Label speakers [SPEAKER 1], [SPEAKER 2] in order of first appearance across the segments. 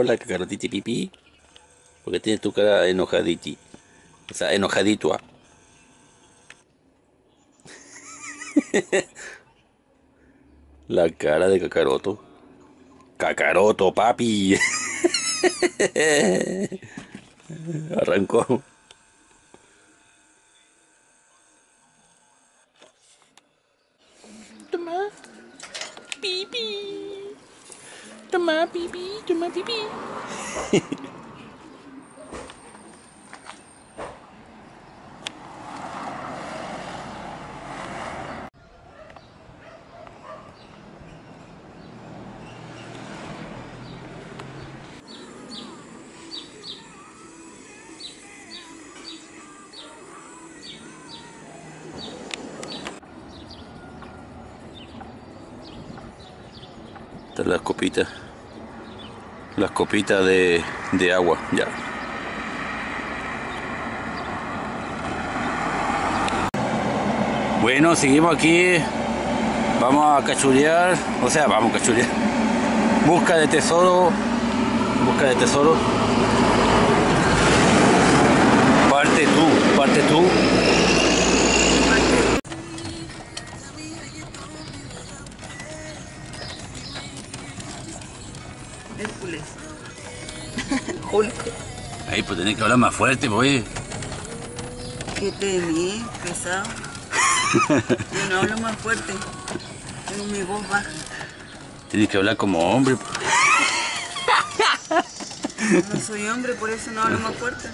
[SPEAKER 1] la cacarotiti pipí. ¿Por qué tienes tu cara enojaditi? O sea, enojadito. La cara de Kakaroto. Kakaroto, papi. Arrancó. Toma. Pipi. Toma, pipi. Toma, pipi. Las copitas de agua, ya. Bueno, seguimos aquí, vamos a cachurear, vamos a cachurear. Busca de tesoro. Parte tú.
[SPEAKER 2] Hércules. Hulk.
[SPEAKER 1] Ahí, pues tenés que hablar más fuerte, pues.
[SPEAKER 2] ¿Qué te vi? Pesado. Yo no hablo más fuerte. Tengo mi voz baja.
[SPEAKER 1] Tienes que hablar como hombre.
[SPEAKER 2] No soy hombre, por eso no hablo más fuerte.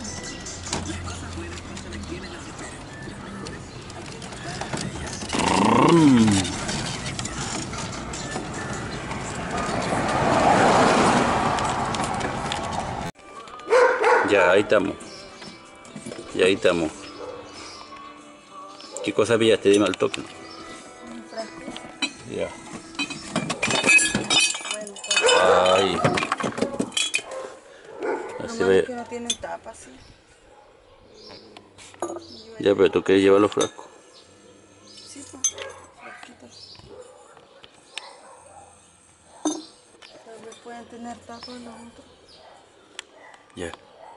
[SPEAKER 1] Ya, ahí estamos. ¿Qué cosa pillaste? Dime al toque. Ya. Ay. Así
[SPEAKER 2] No,
[SPEAKER 1] ve.
[SPEAKER 2] que no tienen tapa, sí.
[SPEAKER 1] Ya, pero tú quieres llevar los frascos.
[SPEAKER 2] Sí, pues, frasquitos. Tal vez pueden tener tapa los otros.
[SPEAKER 1] Ya.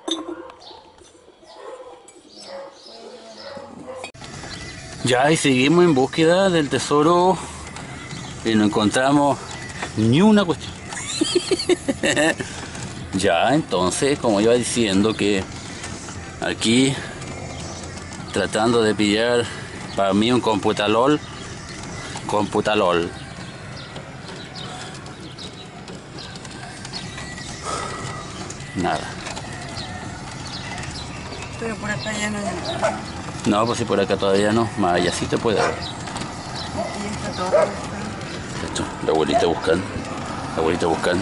[SPEAKER 1] Ya, y seguimos en búsqueda del tesoro y no encontramos ni una cuestión. Ya, entonces, como iba diciendo, que aquí tratando de pillar para mí un computalol. Nada.
[SPEAKER 2] Pero por acá ya no hay nada.
[SPEAKER 1] No, pues si por acá todavía no, más allá sí te puede haber.
[SPEAKER 2] Aquí está todo reventado.
[SPEAKER 1] Esto, la abuelita buscando.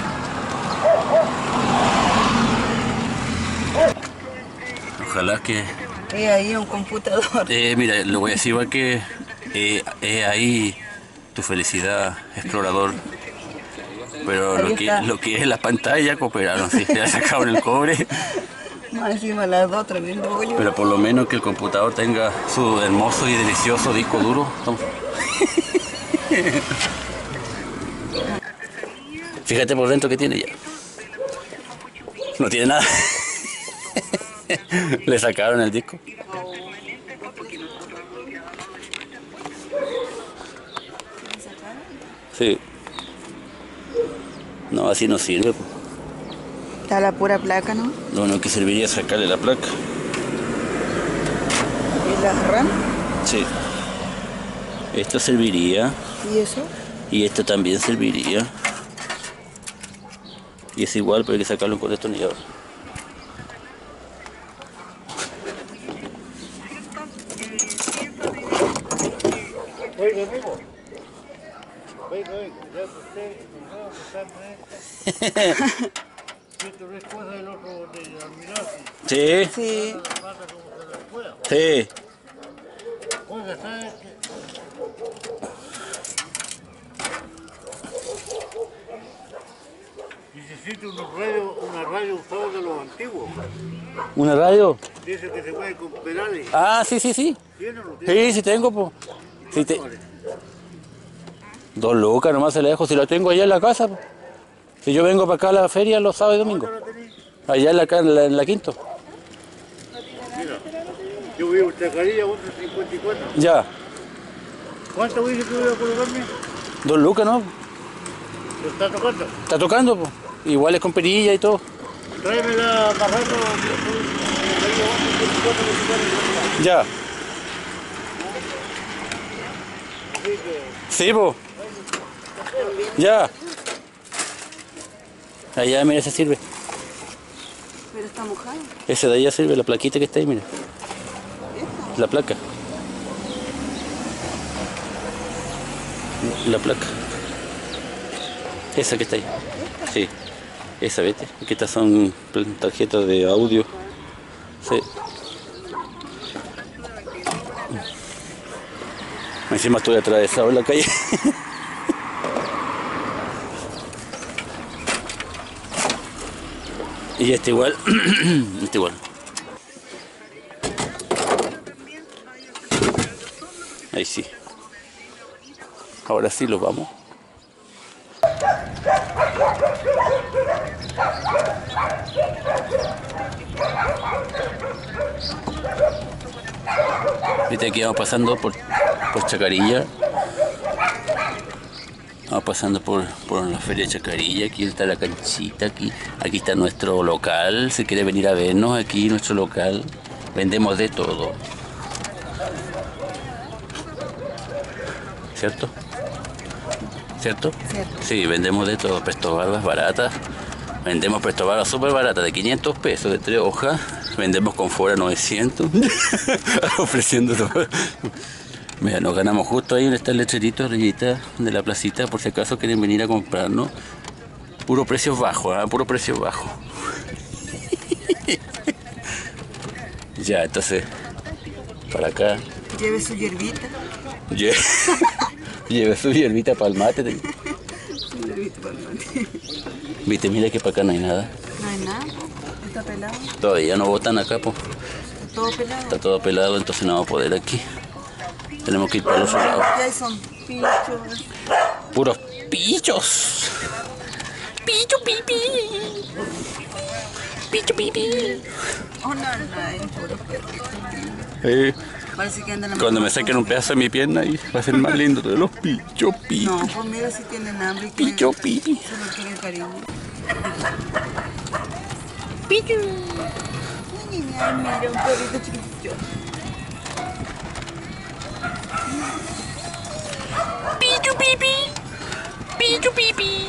[SPEAKER 1] Ojalá que...
[SPEAKER 2] ahí un computador.
[SPEAKER 1] Mira, lo voy a decir igual que ahí tu felicidad, explorador. Pero lo que es la pantalla cooperaron, sí, ya sacaron el cobre.
[SPEAKER 2] Más encima las dos, tremendo hoyo.
[SPEAKER 1] Pero por lo menos que el computador tenga su hermoso y delicioso disco duro. Fíjate por dentro que tiene ya. No tiene nada. Le sacaron el disco. Sí. No, así no sirve.
[SPEAKER 2] Está la pura placa, ¿no?
[SPEAKER 1] Lo único que serviría es sacarle la placa.
[SPEAKER 2] ¿Y la RAM?
[SPEAKER 1] Sí. Esto serviría.
[SPEAKER 2] ¿Y eso?
[SPEAKER 1] Y esto también serviría. Y es igual, pero hay que sacarlo con destornillador.
[SPEAKER 3] Oiga, amigo. Venga, ya usted si tú respuesta del otro de Almirante.
[SPEAKER 1] Sí.
[SPEAKER 2] Sí.
[SPEAKER 1] Sí.
[SPEAKER 3] Oiga, ¿sabes qué? Necesito una radio usada de los antiguos.
[SPEAKER 1] ¿Una radio?
[SPEAKER 3] Dice que se puede con pedales.
[SPEAKER 1] Ah, sí.
[SPEAKER 3] ¿Tiene o no tiene?
[SPEAKER 1] Sí tengo, pues. Sí,
[SPEAKER 3] ¿Cuánto vale?
[SPEAKER 1] 2 lucas nomás se la dejo, si la tengo allá en la casa, po. Si yo vengo para acá a la feria los sábados y domingos. Allá en la Quinto.
[SPEAKER 3] Mira, yo vivo en Chacarilla, otro 54.
[SPEAKER 1] Ya.
[SPEAKER 3] ¿Cuánto dice que voy a colocarme?
[SPEAKER 1] 2 lucas, ¿no?
[SPEAKER 3] ¿Lo está tocando?
[SPEAKER 1] Está tocando, pues. Igual es con perilla y todo.
[SPEAKER 3] Tráeme la barraca.
[SPEAKER 1] Ya. Sí, pues. Ya. Allá, mira, ese sirve.
[SPEAKER 2] Pero está mojado.
[SPEAKER 1] Ese de allá sirve, la plaquita que está ahí, mira. La placa. La placa. Esa que está ahí. Sí. Esa, ¿viste? Que estas son tarjetas de audio. Sí. Encima estoy atravesado en la calle. Y este igual. Este igual. Ahí sí. Ahora sí los vamos. Viste, aquí vamos pasando por Chacarilla. Vamos pasando por la feria de Chacarilla. Aquí está la canchita. Aquí está nuestro local. Si quiere venir a vernos, aquí nuestro local. Vendemos de todo. ¿Cierto? ¿Cierto?
[SPEAKER 2] Cierto.
[SPEAKER 1] Sí, vendemos de todo. Prestobarbas baratas. Vendemos prestobarbas súper baratas de 500 pesos, de 3 hojas. Vendemos con fuera 900. Ofreciendo todo. Mira, nos ganamos justo ahí donde está el letrerito arribita de la placita, por si acaso quieren venir a comprarnos. Puro precio bajo, ¿eh? Puro precio bajo. Ya, entonces, para acá.
[SPEAKER 2] Lleve su hierbita.
[SPEAKER 1] Lleve su hierbita para el mate.
[SPEAKER 2] Su hierbita para el mate.
[SPEAKER 1] Viste, mira que para acá no hay nada.
[SPEAKER 2] No hay nada, está pelado.
[SPEAKER 1] Todavía no botan acá, pues.
[SPEAKER 2] Está todo pelado.
[SPEAKER 1] Está todo pelado, entonces no vamos a poder aquí. Tenemos que ir para los otro lado.
[SPEAKER 2] ¿Qué hay? Son pichos.
[SPEAKER 1] Puros pichos. Picho pipi. Picho pipi.
[SPEAKER 2] Oh, no, hay puros perritos. Parece que andan
[SPEAKER 1] Cuando me saquen un pedazo de mi pierna y va a ser más lindo de los picho pipi.
[SPEAKER 2] No, pues mira si tienen hambre y
[SPEAKER 1] Picho pipi.
[SPEAKER 2] solo quieren cariño.
[SPEAKER 1] Picho.
[SPEAKER 2] Ay, mira, un perrito chiquitito.
[SPEAKER 1] Picho pipi. Picho pipi.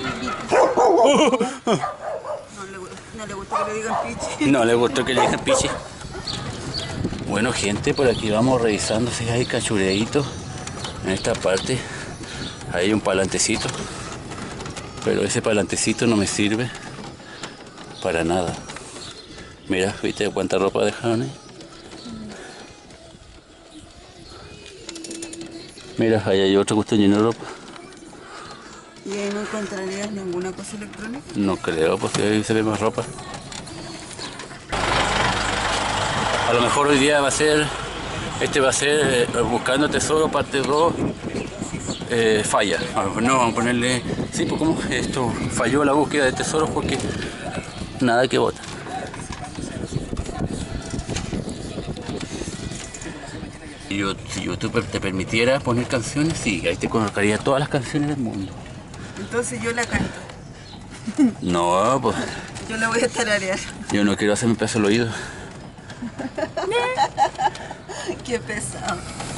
[SPEAKER 2] No le gusta que le digan pichi.
[SPEAKER 1] No le gustó que le digan pichi. Bueno, gente, por aquí vamos revisando si hay cachureitos. En esta parte hay un palantecito, pero ese palantecito no me sirve para nada. Mira, ¿viste cuánta ropa dejaron ahí? Mira, ahí hay otra cuestión llena de ropa.
[SPEAKER 2] ¿Y ahí no encontrarías ninguna cosa electrónica?
[SPEAKER 1] No creo, pues ahí se ve más ropa. A lo mejor hoy día va a ser, Buscando Tesoro parte 2, falla. No, vamos a ponerle, sí, pues como esto falló la búsqueda de tesoros porque nada que bota. Si YouTube te permitiera poner canciones, sí, ahí te colocaría todas las canciones del mundo.
[SPEAKER 2] Entonces yo la canto.
[SPEAKER 1] No, pues
[SPEAKER 2] Yo la voy a tararear.
[SPEAKER 1] yo no quiero hacerme pedazo el oído.
[SPEAKER 2] Qué pesado.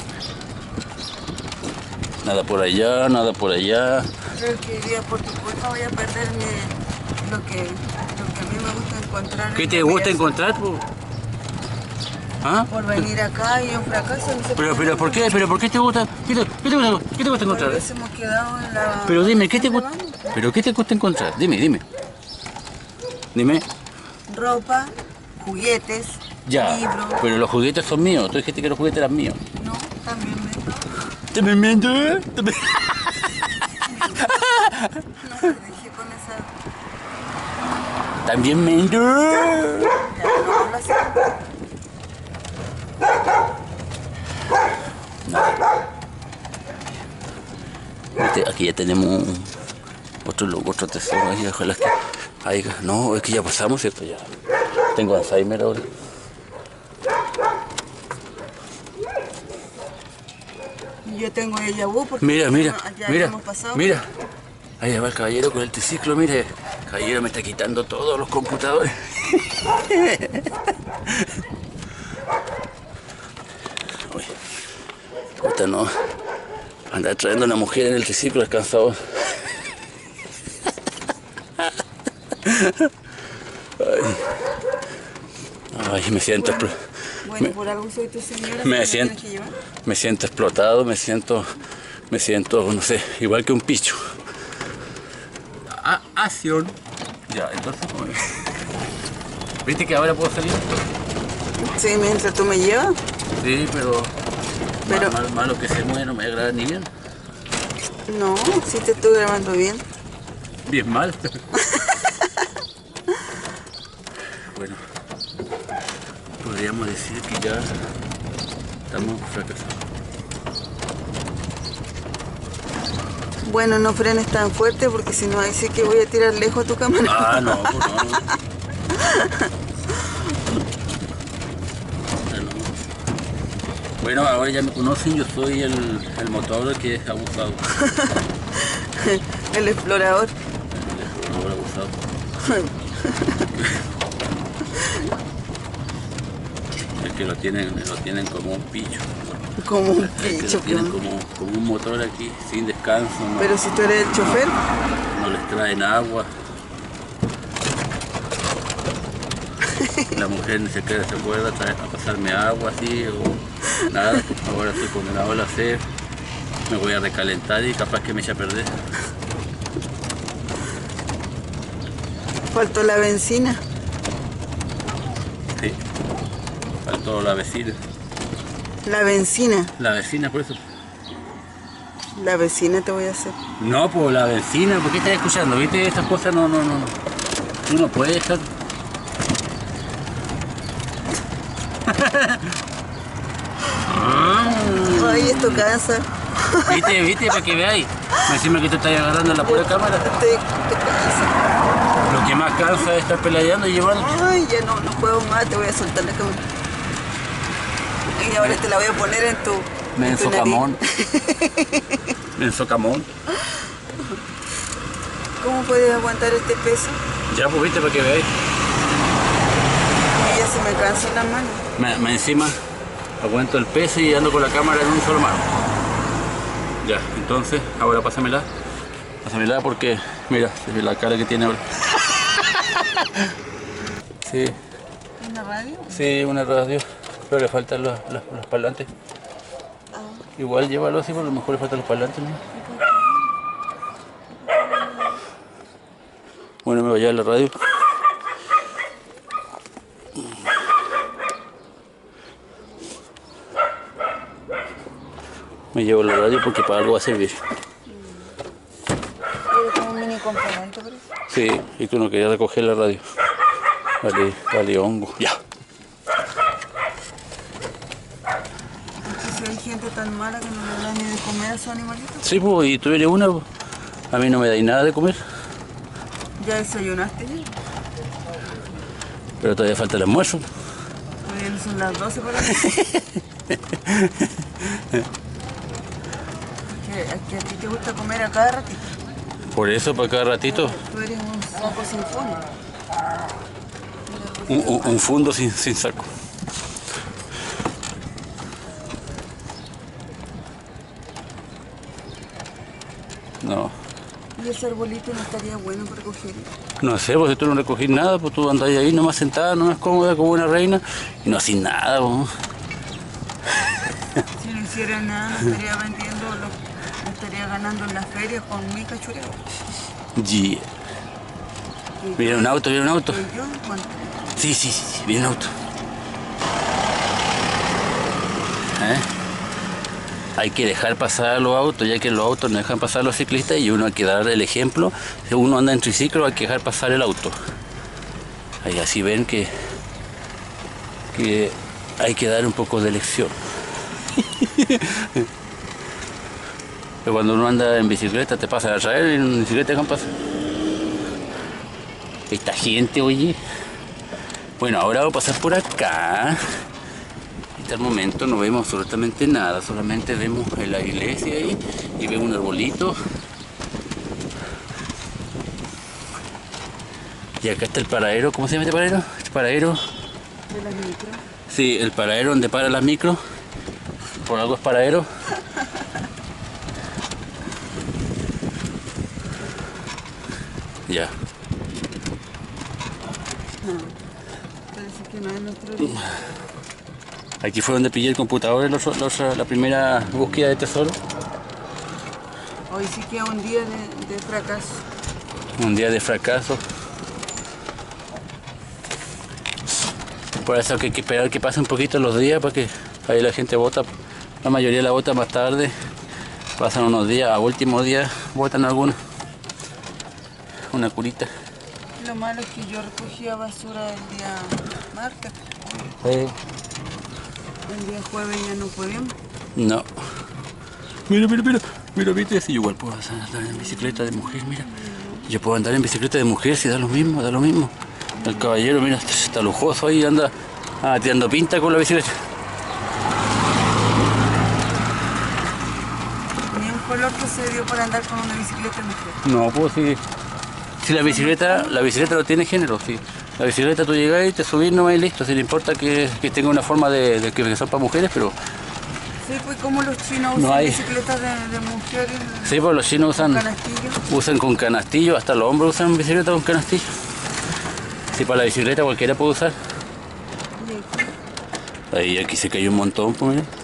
[SPEAKER 1] Nada por allá, nada por allá.
[SPEAKER 2] Creo que iría por tu culpa voy a perderme lo que a mí me gusta encontrar.
[SPEAKER 1] ¿Qué te gusta encontrar, po? ¿Ah?
[SPEAKER 2] Por venir acá y un fracaso. No sé
[SPEAKER 1] Pero ¿por qué? ¿Pero por qué te gusta? ¿Qué te gusta encontrar?
[SPEAKER 2] Por eso hemos quedado en la...
[SPEAKER 1] Pero dime, ¿qué te gusta?
[SPEAKER 2] ¿Dónde vamos?
[SPEAKER 1] ¿Pero qué te gusta encontrar? Dime. Dime.
[SPEAKER 2] Ropa, juguetes,
[SPEAKER 1] Ya,
[SPEAKER 2] libros.
[SPEAKER 1] pero los juguetes son míos. Tú dijiste que los juguetes eran míos.
[SPEAKER 2] No, también me...
[SPEAKER 1] ¿Te me miento?
[SPEAKER 2] No me dejé con esa...
[SPEAKER 1] También miento.
[SPEAKER 2] Ya, no hablas así.
[SPEAKER 1] Aquí ya tenemos otro tesoro ahí, ojalá que haya. No, es que ya pasamos, ¿cierto? Ya. Tengo Alzheimer ahora.
[SPEAKER 2] Yo tengo déjà vu porque
[SPEAKER 1] Mira, mira,
[SPEAKER 2] ya
[SPEAKER 1] mira,
[SPEAKER 2] hemos pasado.
[SPEAKER 1] mira. Ahí va el caballero con el triciclo, mire. El caballero me está quitando todos los computadores. Uy, puta, no. Andar trayendo a una mujer en el triciclo es cansado. Ay, me siento...
[SPEAKER 2] Bueno, por algo soy tu señora.
[SPEAKER 1] Me siento explotado, me siento, no sé, igual que un picho. Acción. Ya, entonces, bueno. ¿Viste que ahora puedo salir?
[SPEAKER 2] Sí, mientras tú me llevas.
[SPEAKER 1] Sí, pero malo que se mueve, no me agrada ni bien.
[SPEAKER 2] No, sí te estoy grabando bien.
[SPEAKER 1] Bien mal. Bueno, podríamos decir que ya estamos fracasados.
[SPEAKER 2] Bueno, no frenes tan fuerte porque si no, ahí sí que voy a tirar lejos tu cámara.
[SPEAKER 1] Ah, no, pues no. Bueno, ahora ya me conocen, yo soy el motor que es abusado.
[SPEAKER 2] El explorador.
[SPEAKER 1] El explorador abusado. Es que lo tienen como un pillo.
[SPEAKER 2] Como un
[SPEAKER 1] Es que
[SPEAKER 2] picho.
[SPEAKER 1] lo tienen como un motor aquí, sin descanso. No,
[SPEAKER 2] Pero si tú eres el chofer.
[SPEAKER 1] no les traen agua. La mujer ni siquiera se acuerda a pasarme agua así o nada. Ahora estoy condenado a hacer. Me voy a recalentar y capaz que me eche a perder.
[SPEAKER 2] Faltó la benzina.
[SPEAKER 1] Sí. Faltó la vecina.
[SPEAKER 2] La benzina.
[SPEAKER 1] La vecina, por eso.
[SPEAKER 2] La vecina te voy a hacer.
[SPEAKER 1] No, pues la vecina, ¿por qué estás escuchando? ¿Viste? Estas cosas no. Tú no puedes estar.
[SPEAKER 2] Ay, esto cansa.
[SPEAKER 1] ¿Viste? Para que veáis. Encima que te estás agarrando en la pura cámara.
[SPEAKER 2] Te cansa.
[SPEAKER 1] Lo que más cansa es estar peleando y llevando.
[SPEAKER 2] Ay, ya no puedo más, te voy a soltar la cámara. Y ahora te la voy a poner en tu.
[SPEAKER 1] Menso camón. Menso camón.
[SPEAKER 2] ¿Cómo puedes aguantar este peso?
[SPEAKER 1] Ya, pues viste, para que veáis.
[SPEAKER 2] Y ya se me cansan las manos.
[SPEAKER 1] Encima aguanto el peso y ando con la cámara en un solo mano. Ya, entonces, ahora pásamela. Pásamela porque, mira, la cara que tiene ahora. Sí.
[SPEAKER 2] ¿Una radio?
[SPEAKER 1] Sí, una radio, pero le faltan los parlantes. Igual llévalo así, porque a lo mejor le faltan los parlantes, ¿no? Bueno, me voy a llevar la radio. Me llevo la radio porque para algo va a servir.
[SPEAKER 2] Es como un mini componente, por eso.
[SPEAKER 1] Sí, y tú no querías recoger la radio. Vale, hongo. Ya.
[SPEAKER 2] Si hay gente tan mala que no le da ni de comer a sus animalitos.
[SPEAKER 1] Sí, pues, y tú eres una, pues. A mí no me dais nada de comer.
[SPEAKER 2] ¿Ya desayunaste ya?
[SPEAKER 1] Pero todavía falta el almuerzo.
[SPEAKER 2] Todavía no son las 12 para las que a ti te gusta comer a cada ratito.
[SPEAKER 1] Por eso, para cada ratito,
[SPEAKER 2] Tú eres un saco sin fondo.
[SPEAKER 1] un fondo sin saco. No.
[SPEAKER 2] Y ese arbolito no estaría bueno para cogerlo.
[SPEAKER 1] No sé, pues si tú no recogís nada, pues tú andás ahí nomás sentada, nomás cómoda como una reina y no haces nada, pues.
[SPEAKER 2] Si no hiciera nada, no estaría vendiendo, no estaría ganando en la feria con mi cachureo.
[SPEAKER 1] Yeah. Viene un auto, viene un auto.
[SPEAKER 2] ¿Y yo? Bueno,
[SPEAKER 1] Sí, viene un auto. Hay que dejar pasar a los autos, ya que los autos no dejan pasar a los ciclistas y uno hay que dar el ejemplo. Si uno anda en triciclo, hay que dejar pasar el auto. Ahí así ven que hay que dar un poco de lección. Pero cuando uno anda en bicicleta te pasa a traer y en bicicleta ¿qué pasa? Esta gente, oye. Bueno, ahora voy a pasar por acá. Hasta el momento no vemos absolutamente nada, solamente vemos la iglesia ahí y vemos un arbolito. Y acá está el paradero, ¿cómo se llama este paradero? Este paradero.
[SPEAKER 2] ¿De las micro?
[SPEAKER 1] Sí, el paradero donde para las micros. Por algo es paradero. Ya.
[SPEAKER 2] No, parece que no es nuestro día.
[SPEAKER 1] Aquí fue donde pillé el computador la primera búsqueda de tesoro.
[SPEAKER 2] Hoy sí que es un día de fracaso.
[SPEAKER 1] Un día de fracaso. Por eso que hay que esperar que pasen un poquito los días para que ahí la gente vota. La mayoría la vota más tarde. Pasan unos días, a último día votan algunos. Una curita.
[SPEAKER 2] Lo malo es que yo recogía basura el día martes.
[SPEAKER 1] Sí.
[SPEAKER 2] El día jueves ya no podemos.
[SPEAKER 1] No. Mira, viste, si yo igual puedo andar en bicicleta de mujer, mira. Yo puedo andar en bicicleta de mujer si da lo mismo, da lo mismo. El caballero, mira, está lujoso ahí, anda tirando pinta con la bicicleta.
[SPEAKER 2] Ni un color que se dio por andar con una bicicleta de mujer.
[SPEAKER 1] No, pues sí. Si la bicicleta no tiene género, sí. La bicicleta tú llegas y te subís nomás y listo, si le importa que tenga una forma de que son para mujeres, pero...
[SPEAKER 2] Sí, pues como los chinos
[SPEAKER 1] No
[SPEAKER 2] usan
[SPEAKER 1] hay.
[SPEAKER 2] bicicletas de mujeres.
[SPEAKER 1] Sí, pues los chinos usan con canastillo, hasta los hombres usan bicicleta con canastillo. Sí, para la bicicleta cualquiera puede usar. Ahí aquí se cayó un montón, pues mira.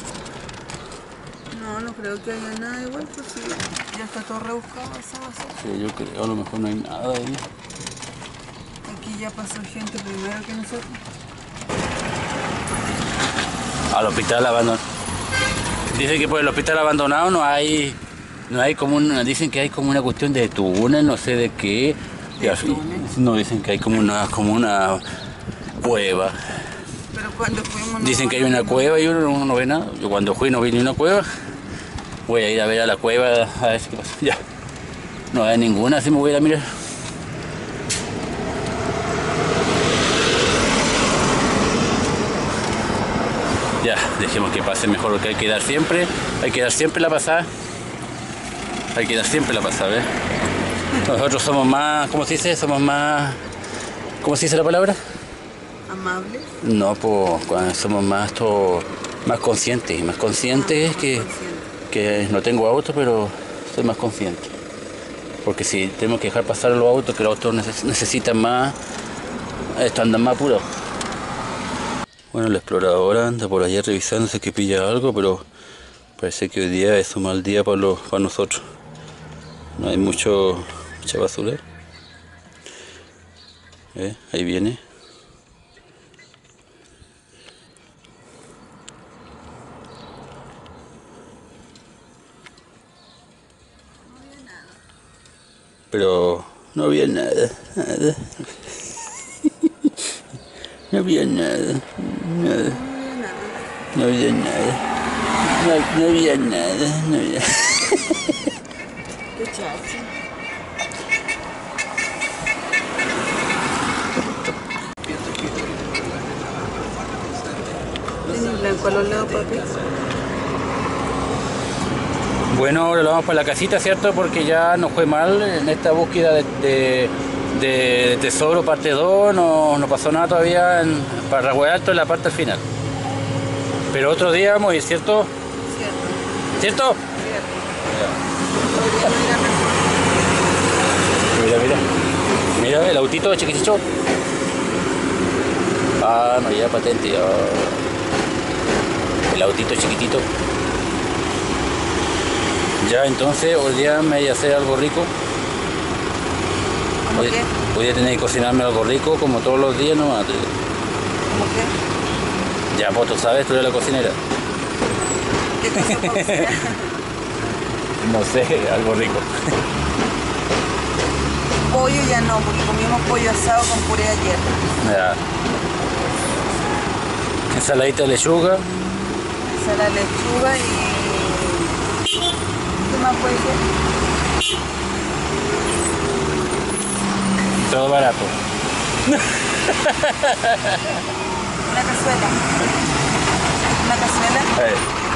[SPEAKER 2] No creo que haya nada igual, pues sí, ya está todo rebuscado esa basura.
[SPEAKER 1] Sí, yo creo, a lo mejor no hay nada ahí.
[SPEAKER 2] Aquí ya pasó gente primero que nosotros.
[SPEAKER 1] Al hospital abandonado. Dicen que por el hospital abandonado no hay como una, dicen que hay como una cuestión de túnel, no sé de qué. No, dicen que hay como una cueva.
[SPEAKER 2] Pero cuando fuimos...
[SPEAKER 1] Dicen que hay una cueva y uno no ve nada. Yo cuando fui no vi ni una cueva. Voy a ir a ver a la cueva a ver qué pasa. Ya. No hay ninguna, así me voy a ir a mirar. Ya, dejemos que pase mejor, porque hay que dar siempre la pasada. Hay que dar siempre la pasada, ¿ves? Nosotros somos más, ¿cómo se dice? Somos más, ¿cómo se dice la palabra?
[SPEAKER 2] ¿Amables?
[SPEAKER 1] No, pues somos más conscientes. Más conscientes que no tengo auto, pero soy más consciente. Porque si tenemos que dejar pasar los autos, que los autos necesitan más, estos andan más apuros. Bueno, la exploradora anda por allá revisando si es que pilla algo, pero parece que hoy día es un mal día para nosotros. No hay mucha basura. Ahí viene. Pero no había nada. No había nada. No había nada. No había nada.
[SPEAKER 2] Qué chachi. ¿Tienes blanco a los lados, papi?
[SPEAKER 1] Bueno, ahora lo vamos para la casita, ¿cierto? Porque ya nos fue mal en esta búsqueda de tesoro parte 2, no pasó nada todavía para Raguay Alto en la parte final. Pero otro día vamos a ir, ¿cierto? ¿Cierto? Mira el autito chiquitito. Ah, no lleva patente ya. El autito chiquitito. Ya, entonces hoy día me voy a hacer algo rico.
[SPEAKER 2] ¿Cómo qué?
[SPEAKER 1] Voy a tener que cocinarme algo rico como todos los días nomás.
[SPEAKER 2] ¿Cómo qué?
[SPEAKER 1] Ya, pues tú sabes, tú eres la cocinera.
[SPEAKER 2] ¿Qué cosa puedo hacer?
[SPEAKER 1] No sé, algo rico.
[SPEAKER 2] Pollo ya no, porque comimos pollo asado con puré ayer.
[SPEAKER 1] Ya. Ensaladita de lechuga.
[SPEAKER 2] Esa la lechuga y más puede ser?
[SPEAKER 1] Todo barato.
[SPEAKER 2] Una cazuela. Una cazuela.